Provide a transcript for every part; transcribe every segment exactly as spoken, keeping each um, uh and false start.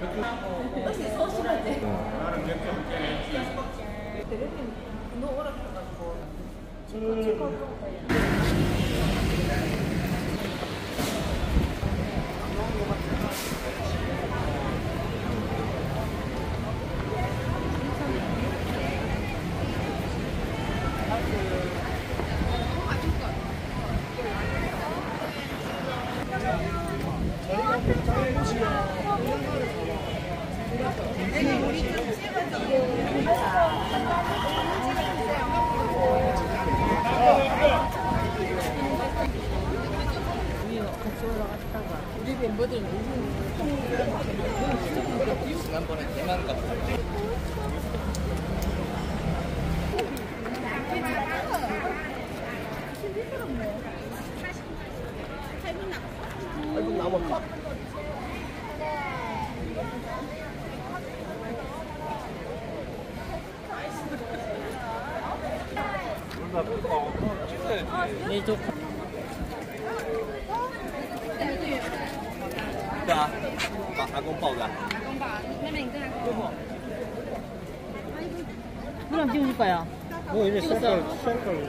역시 소심하지. 나는 몇 개. 대리님 너무 오래 해가지고 지금 우리 멤버들은 지난번에 대만 갔다 아이고 남았다. 네, 저对啊，把阿公抱着。阿公抱，妹妹你跟阿公抱。 그럼 찍어줄 거야. 뭐 이제 셀카를 셀카를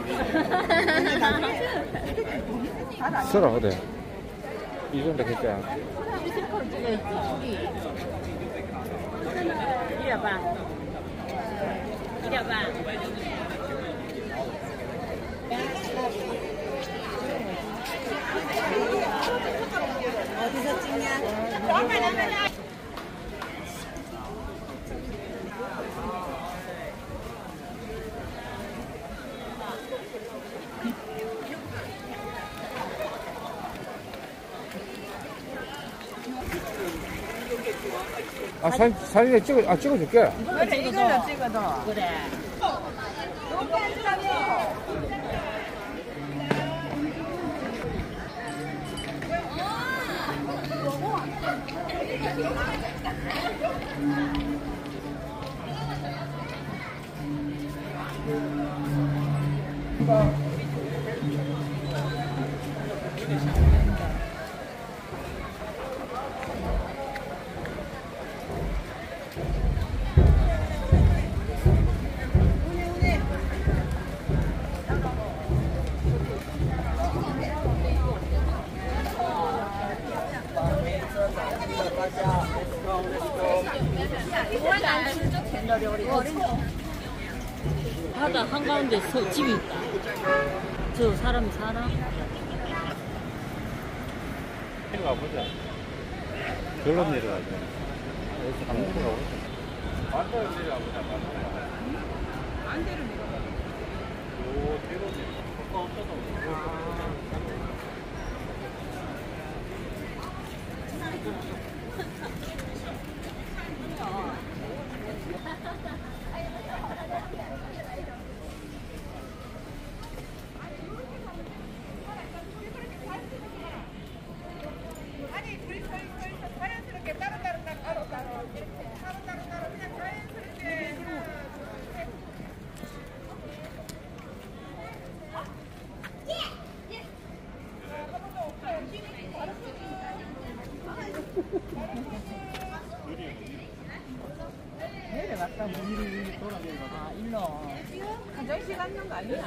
찍는. 설아 어때? 이 정도 됐자. 우리 셀카로 찍어야지. 우리. 이리 와봐. 이리 와봐. 어디서 찍냐? 아 사진 사진에 찍어 아 찍어줄게. 그래, 이걸로 찍어도. 그래. 바다 한가운데 서, 집이 있다. 저 사람이 사나? 내려가 보자. 절로 내려가자. 여기서 한번 내려가보자. 반대로 내려가보자. 반대로 내려가. 오, 뒤로 내려가. 없어서. 내려갔다 물이 돌아내려가. 아, 일로. 화장실 갔는 거 아니야?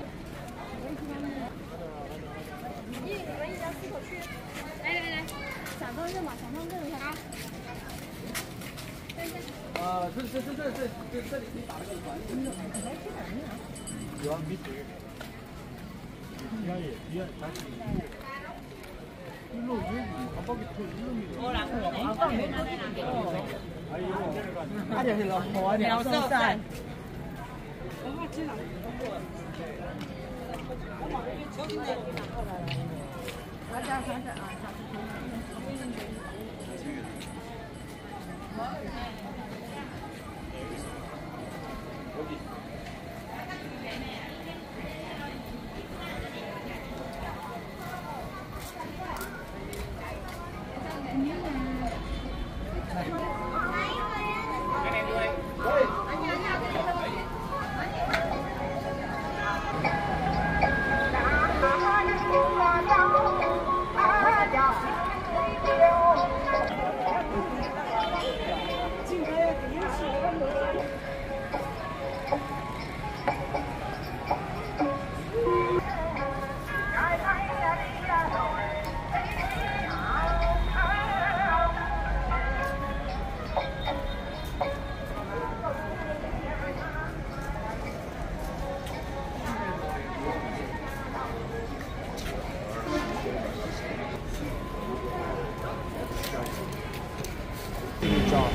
아,这这这这这这这里可以打这个环。有啊，밑에。 뒤에 뒤에 다시. 일로 여기 한 바퀴 더 일로 밀어. 아까 왜 떠지는 게 없어? 아니 여기 내려가. 아니, 일로. 아니, 없어. 가자, 가자. 아,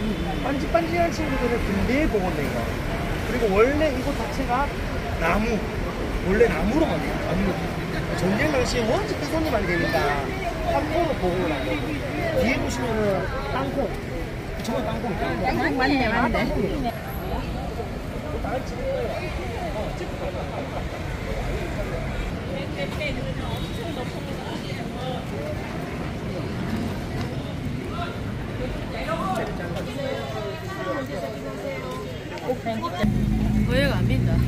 반질반질한 친구들은 근대 복원된 거. 그리고 원래 이곳 자체가 나무, 원래 나무로 만든 거. 나무. 전쟁 당시에 원체 훼손이 많이 되니까 땅콩으로 복원을 한 거고. 뒤에 보시면은 땅콩. 저건 땅콩. 땅콩 맞네, 맞네. 오해가 안 민다.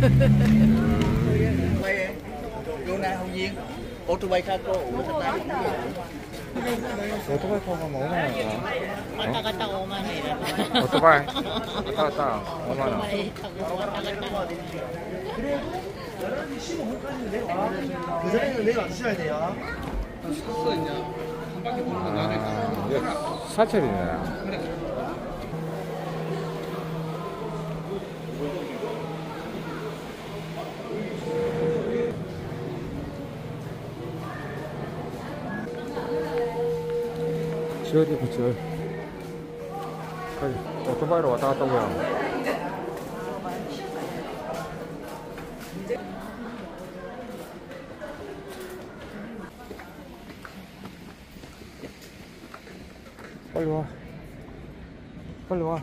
Vô này Hồng Viên, ô tô bay khác cô, ô tô bay 오토바이 타고 가면 오만 원이야. 왔다 갔다 오만 원이라. 오토바이 왔다 갔다 오만 원. 오토바이 타고 왔다 갔다. 그래도 열한 시 십오 분까지는 내려와. 그 전에는 내려와 주셔야 돼요. 아, 사철이네. 지어지고 지어. 오토바이로 왔다 갔다 오고요. 빨리 와. 빨리 와.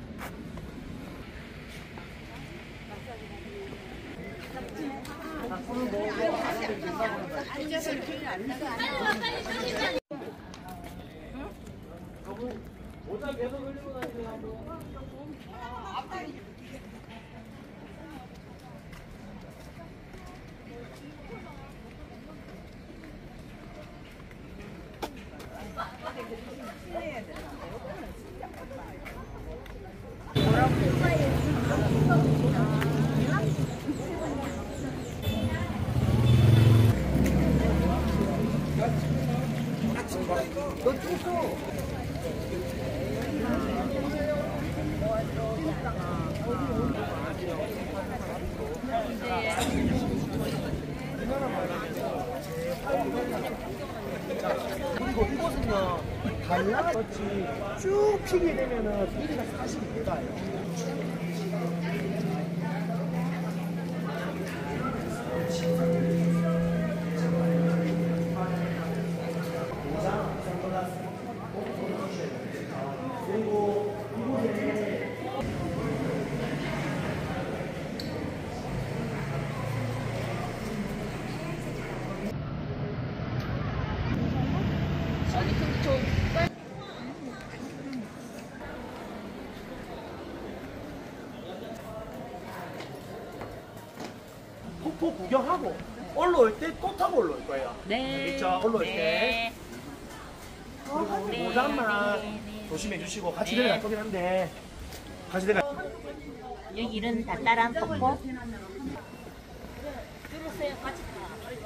그리고 이곳은요, 달라같이 쭉 피게 되면은 길이가 사십이 대가요. 그리고 이곳에 폭포 구경하고 올라올 때 또 타고 올라올 거예요. 네. 있죠? 올라올 네. 때. 그리고 우리 모자만 조심해 주시고 같이 네. 내려갈 거긴 한데 같이 내려. 여기는 달달한 폭포. 들으세요, 같이 가.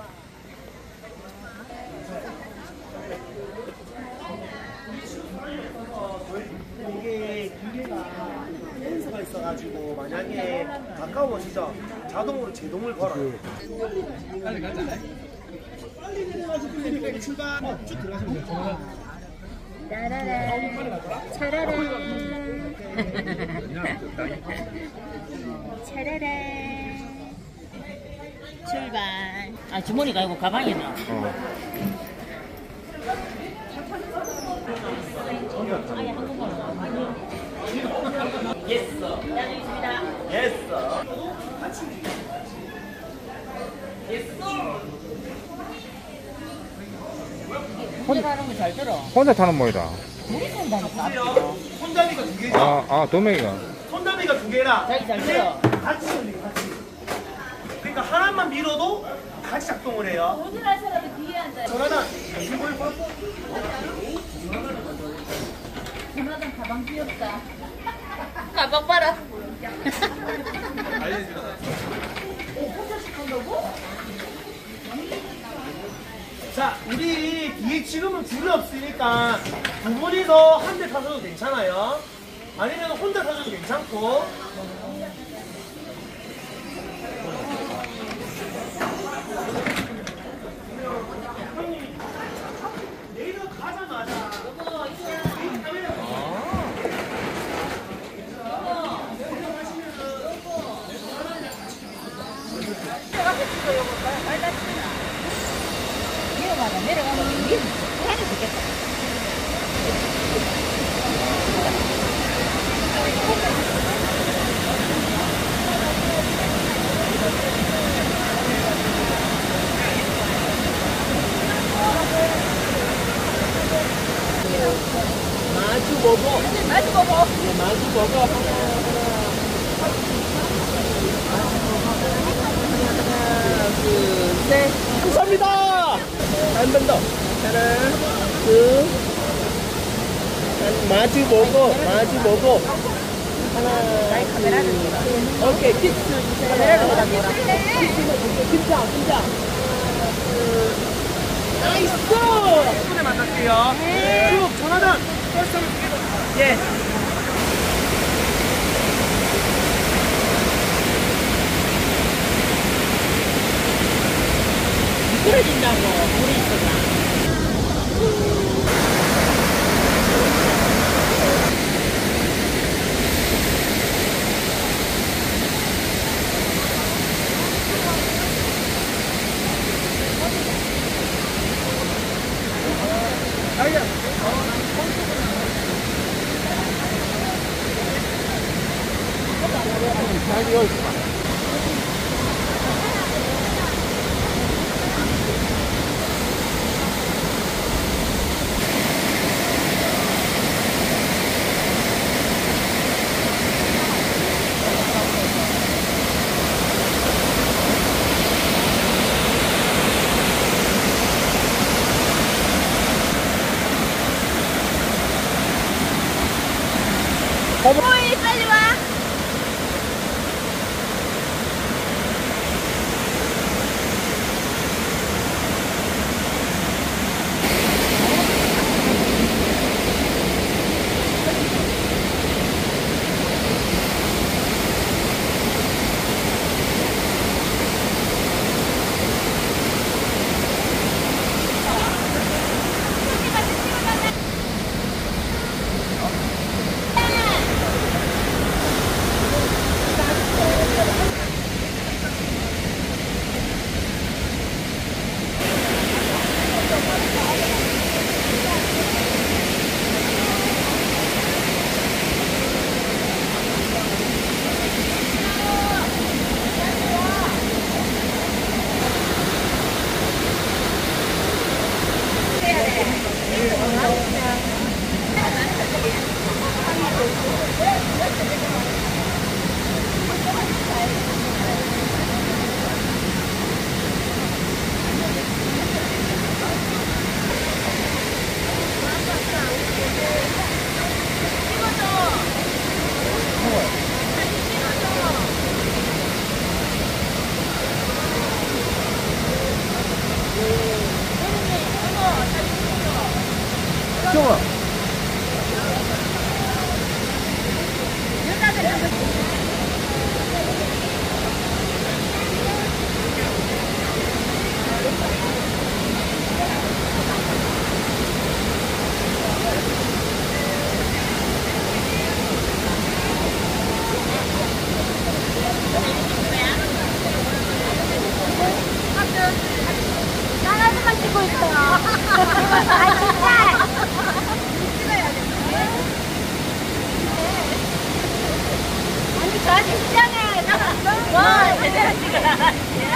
이게 기계가 센서가 있어가지고 만약에 가까워지죠 자동으로 제동을 걸어요. 빨리 가자. 빨리 내려가지고 빨리 출발. 어, 쭉 들어가시면 돼요. 따라란. 차라란. 차라란. 출발. 아, 주머니가 아니고 가방이나. 어. 아예 한국말로. 예스. 다녀오겠습니다. 예스. 혼자 가는 거 잘 들어. 혼자 타는 모이다. 둘이 탄다니까. 손잡이가 두 개죠? 아, 아, 도매기가. 손잡이가 두 개라. 자기 잘 근데 들어. 같이 올리고 같이. 그러니까 하나만 밀어도 같이 작동을 해요. 운전할 사람은 뒤에 앉아요. 전화단 이걸 봐. 조나단 가방 귀엽다. 가방 봐라. 자, 우리 뒤에 지금은 줄이 없으니까 두 분이서 한 대 타셔도 괜찮아요. 아니면 혼자 타셔도 괜찮고. 형님, 내려가자마자 이 카메라 맛있겠다. 마주 먹어. 마주 먹어. 네, 마주 먹어. 하나, 둘, 셋. 감사합니다. 한 번 더. 하나, 둘. 한, 마주 먹어. 마주 먹어. 하나, 카메라를 둘. 오케이, 키스. 카메라를 보답니다. 키스. 진짜, 진짜. 나이스! 덕분에 만날게요. 쭉 전화단. 예. 미끄러진다고 물이 있었나? 호이 빨리 와. 좋아. 나가서만 찍고 있어. 아 진짜. 아니 저 아직 시장에 와 제대로 찍어라.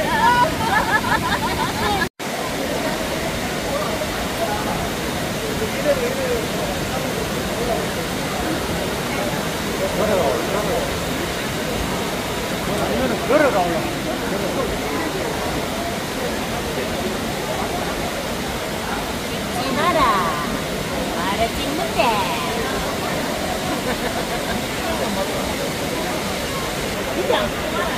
걸어가 올라. 찍지 마라. 말을 찍는데. 그냥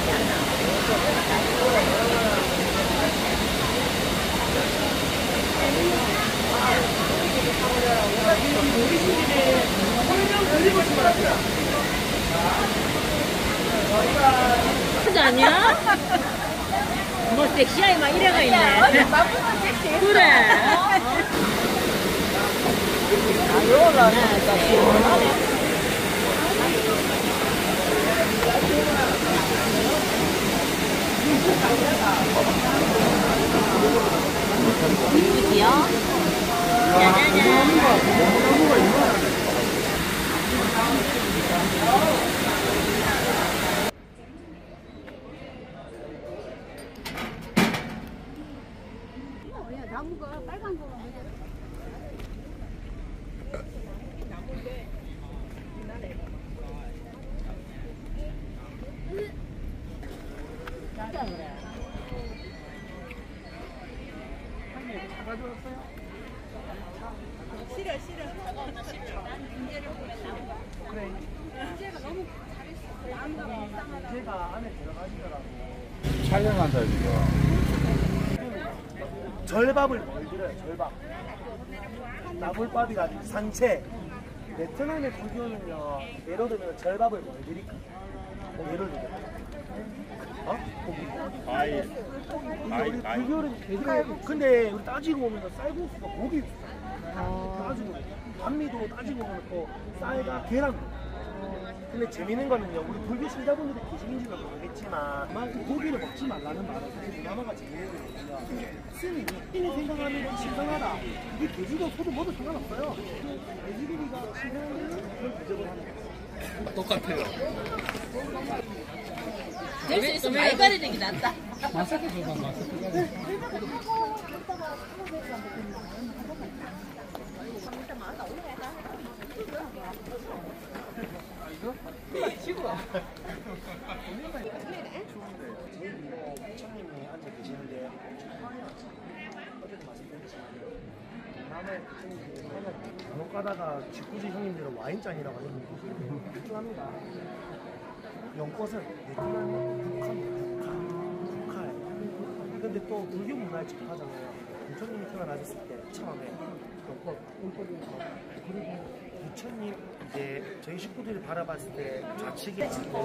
진짜 아니야? 뭐 섹시하게 막 이래가 있네. 그래. 이쁘지요? 고구마무가 고구마무가 유명하네. 나무가 빨간 거. 싫어 싫어. 그래. 문제가 너무 잘했어. 나무가 불쌍하다. 문제가 안에 들어가시더라고. 촬영한다 지금. 절밥을 뭘 드려요? 절밥. 나물밥이라 산채. 베트남의 불교는요. 예를 들면 절밥을 뭘 드릴까? 뭐 예를 들면. 어? 과일. 우리 불교는 돼지고 근데 우리 따지고 보면 쌀국수가 고기 있어. 따지고 반미도 따지고 보면 또 쌀과 계란. 근데 재밌는 거는요, 우리 불교 신자분들이 계시는지는 모르겠지만 아마 이 고기를 먹지 말라는 말은 사실 문화마가 제외되거든요. 스님이 스님이 생각하는 건 신성하다. 이게 돼지도 소도 뭐도 상관없어요. 돼지고기가 신성한 그런 대접을 하는 거예요. 똑같아요. 될 수 있으면 많이 가리는 게 낫다. 마사크 줘봐 마사크. 부처님이 앉아 계시는데 어제도 말씀드렸지만 남의 부처님이 간혹 가다가 직구지 형님들은 와인잔이라고 하는 게 필요합니다. 연꽃은 베트남, 북한, 북한, 북한. 근데 또 불교 문화에 접하잖아요. 부처님이 태어나셨을 때 처음에 연꽃, 연꽃이면서 그리고 부처님 이제 저희 식구들이 바라봤을 때 좌측에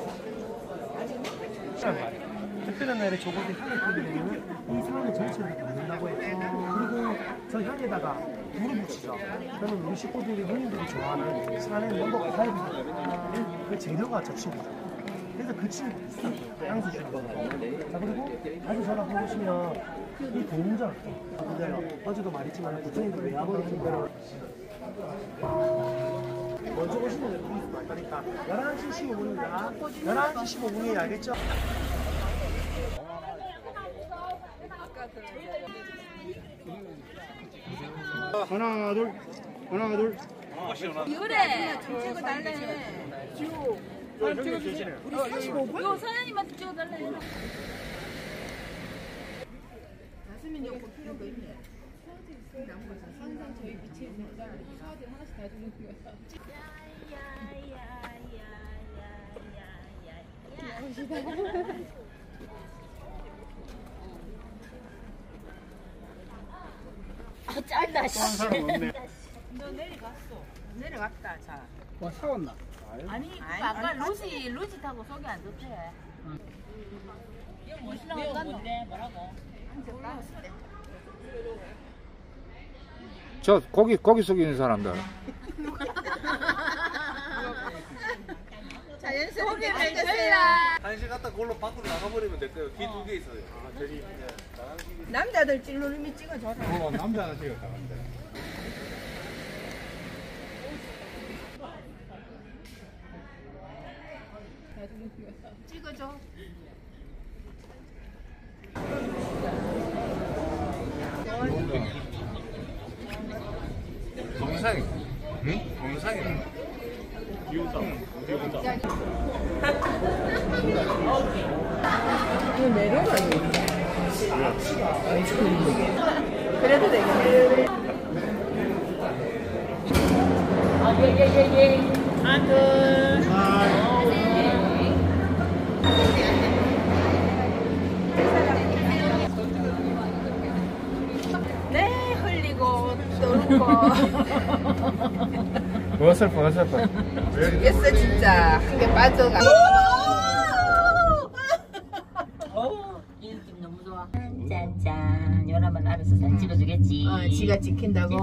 특별한 날에 저곳에 향을 뿌리면 이 상황의 전체를 담는다고 해요. 그리고 저 향에다가 물을 붙이죠. 그러면 우리 식구들이 형님들이 좋아하는 산에 넘버가 갈비 그 재료가 저 친구죠. 그래서 그 친구 비슷한 거예요. 향수 주는 거. 자 그리고 다시 전화 보시면 이 동전 맞아요. 어제도 말했지만 부처님들 왜 아버지인가요? 먼저 오시는 게 보이스 말까니까 열한 시 십오 분입니다. 열한 시 십오 분이에요. 알겠죠? 하나 둘 하나 둘. 그래. 찍어 달래. 요 사장님한테 찍어 달래. 나스민 여고 필요가 있네. 항상 저희 밑에 있으니까 수아들 하나씩 다 주는 거야. 아 짧다 씨. 너 내려갔어. 내려갔다 자. 와 사왔나? 아니 아까 루시 루시 타고 속이 안 좋대. 이거 멋있라고 뭔데 뭐라고? 저 고기 고기 속에 있는 사람들. 자연스럽게 맺었어요. 한시 갔다 그걸로 밖으로 나가버리면 될까요? 귀 두 개 있어요. 아, 저기 남자들 찔러름이 찍어줘라. 어 남자가 찍었다 근데. 찍어줘. 동영상이. 응? 동영상이네. 기운상. 기운상. 이거 내려가 이거. 그래도 되겠네. 아예예예예. 안돼. 네 흘리고 떨고. 어설퍼 어설퍼. 모르겠어 진짜 한 개 빠져가. 이 느낌 너무 좋아. 짠짠. 요나만 알아서 사진 찍어주겠지. 어, 지가 찍힌다고.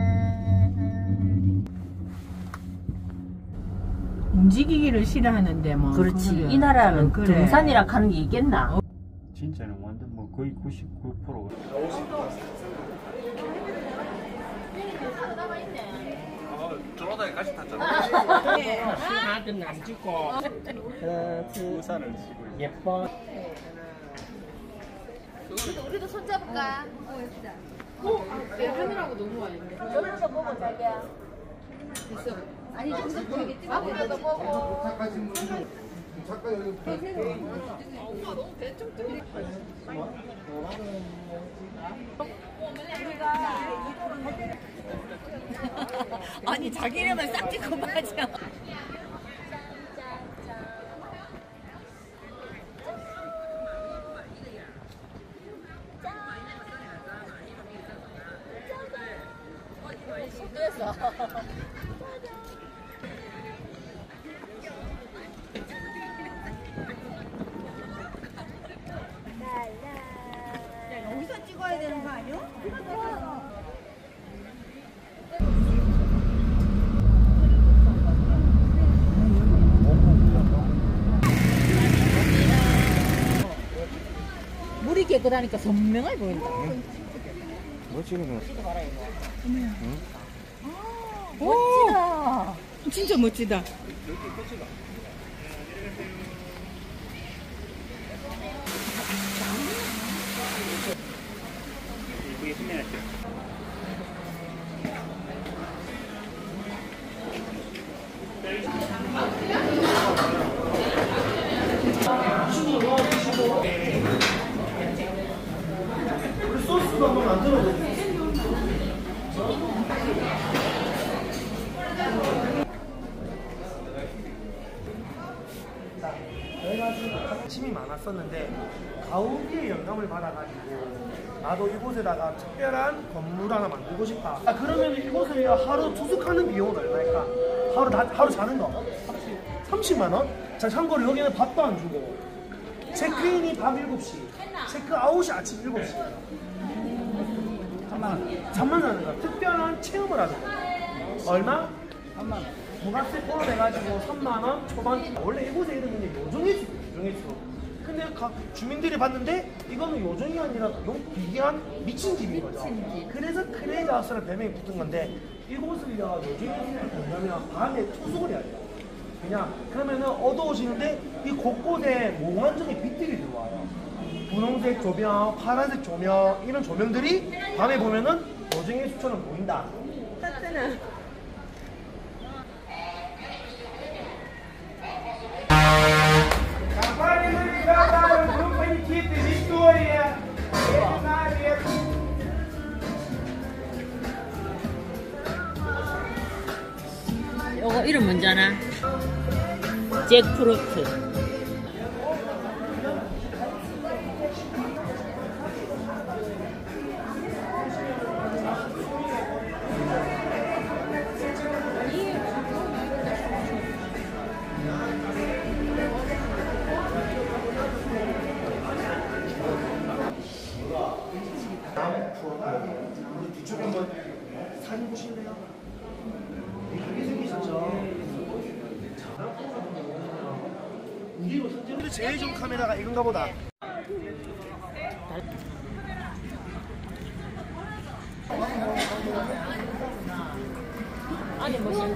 움직이기를 싫어하는데 뭐. 그렇지. 그거를. 이 나라는 어, 그래. 등산이라 하는 게 있겠나? 진짜는 완전 뭐 거의 구십구 퍼센트. 어, 저러다가 같이 탔잖아. 하든 안 찍고. 그렇지. 우산을 쓰고 있어. 예뻐. 우리도, 우리도 손잡을까? 어, 내 하늘하고 너무 많이 있네. 저런거 보고 자기야. 있어. 아니, 좀 더 보이게 찍어. 앞에도 보고. 엄마 너무 대충 찍어. 아니 자기네만 싹 찍고 맞아. 여기서 찍어야 되는 거 아니야? 물이 깨끗하니까 선명하게 보인다. 뭐 찍는 거? 멋지다. 진짜 멋지다. 소스도 한번 만들어보세요. 저희가 지금 관심이 많았었는데 가우디의 영감을 받아가지고 나도 이곳에다가 특별한 건물 하나 만들고 싶다. 아, 그러면 이곳에 하루 투숙하는 비용은 얼마일까? 하루 나, 하루 자는 거 삼십만 원? 자, 참고로 여기는 밥도 안 주고 체크인이 밤 일곱 시, 체크아웃이 아침 일곱 시. 삼만 원. 삼만 원 하는 거야. 특별한 체험을 하는 거야. 얼마? 삼만 원. 부가세 포함해가지고 삼만 원 초반. 원래 이곳의 이름은 요정일수, 요정일수. 근데 각 주민들이 봤는데 이거는 요정이 아니라 용 비기한 미친 집인 거죠. 그래서 크레이지 하우스라는 별명이 붙은 건데 이곳을요 요정일수를 보려면 밤에 투숙을 해야 돼요. 그냥 그러면은 어두워지는데 이 곳곳에 몽환적인 빛들이 들어와요. 분홍색 조명, 파란색 조명 이런 조명들이 밤에 보면은 요정의 숲처럼 보인다. 따뜻한. 요거 이름 뭔지 아나? 잭프루트. 뒤쪽에 한번 사진 보실래요? 되게 생기셨죠? 우리로 현재 제일 좋은 카메라가 이건가 보다. 아니 뭐지?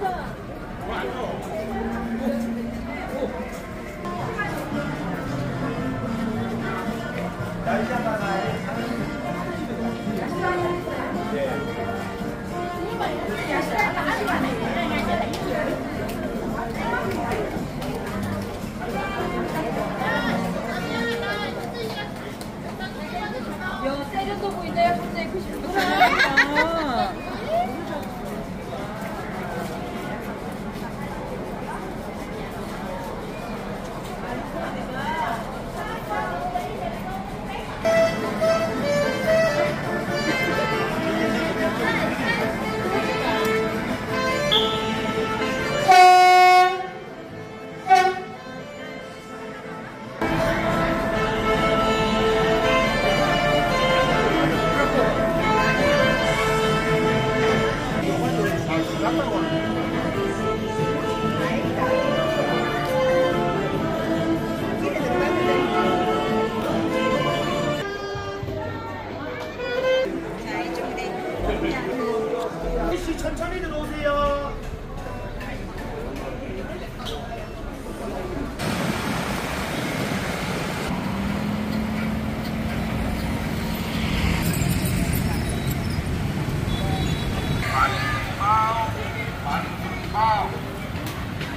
여 세련돼 보이네. 갑자기 구십 도.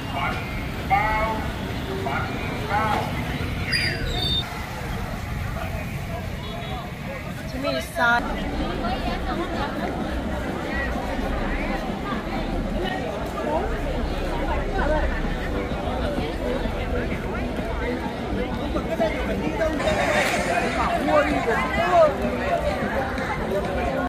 재미있어.